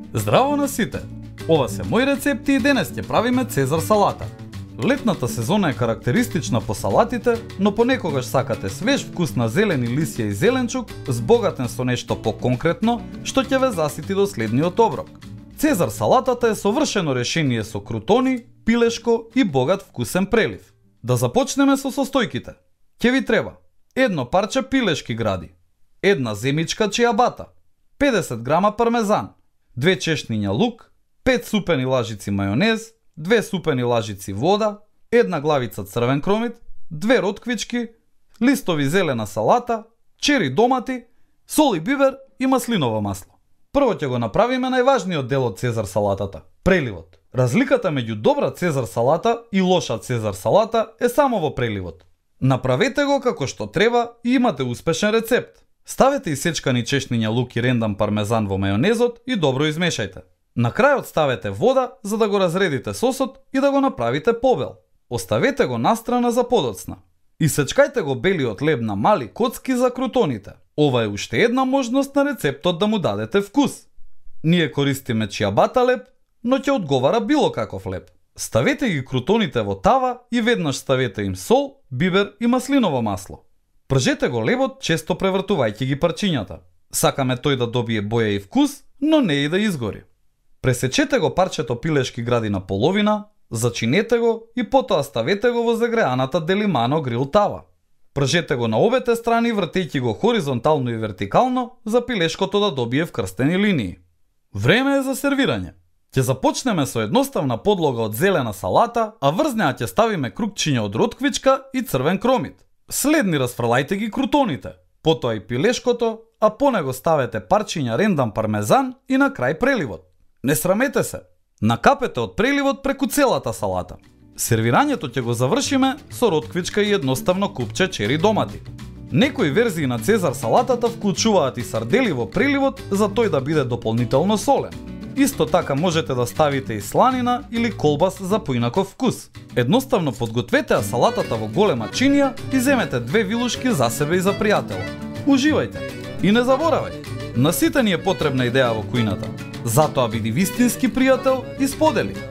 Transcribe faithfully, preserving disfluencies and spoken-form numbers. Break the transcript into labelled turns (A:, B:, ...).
A: Здраво на сите! Ова се мои рецепти и денес ќе правиме цезар салата. Летната сезона е карактеристична по салатите, но понекогаш сакате свеж вкус на зелени лисја и зеленчук, збогатен со нешто по-конкретно, што ќе ве засити до следниот оброк. Цезар салатата е совршено решение со крутони, пилешко и богат вкусен прелив. Да започнеме со состојките. Ќе ви треба едно парче пилешки гради, една земичка чијабата, педесет грама пармезан, две чешниња лук, пет супени лажици мајонез, две супени лажици вода, една главица црвен кромит, две ротквички, листови зелена салата, чери домати, сол и бибер и маслиново масло. Прво ќе го направиме најважниот дел од цезар салатата – преливот. Разликата меѓу добра цезар салата и лоша цезар салата е само во преливот. Направете го како што треба и имате успешен рецепт. Ставете исечкани чешниња лук и рендан пармезан во мајонезот и добро измешајте. На крајот ставете вода за да го разредите сосот и да го направите побел. Оставете го настрана за подоцна. Исечкајте го белиот леб на мали коцки за крутоните. Ова е уште една можност на рецептот да му дадете вкус. Ние користиме чијабата леб, но ќе одговара било каков леб. Ставете ги крутоните во тава и веднаш ставете им сол, бибер и маслиново масло. Пржете го лебот, често превртувајќи ги парчињата. Сакаме тој да добие боја и вкус, но не и да изгори. Пресечете го парчето пилешки гради на половина, зачинете го и потоа ставете го во загреаната делимано грил тава. Пржете го на обете страни, вртејќи го хоризонтално и вертикално за пилешкото да добие вкрстени линии. Време е за сервирање. Ќе започнеме со едноставна подлога од зелена салата, а врз неа ќе ставиме крупчиња од ротквичка и црвен кромит. Следни расфрлајте ги крутоните, потоа и пилешкото, а по него ставете парчиња рендан пармезан и на крај преливот. Не срамете се, накапете од преливот преку целата салата. Сервирањето ќе го завршиме со ротквичка и едноставно купче чери домати. Некои верзии на цезар салатата вклучуваат и сардели во преливот за тој да биде дополнително солен. Исто така можете да ставите и сланина или колбас за поинаков вкус. Едноставно подгответе ја салатата во голема чинија и земете две вилушки за себе и за пријател. Уживајте! И не заборавај, на сите ни е потребна идеја во кујната. Затоа биди вистински пријател и сподели.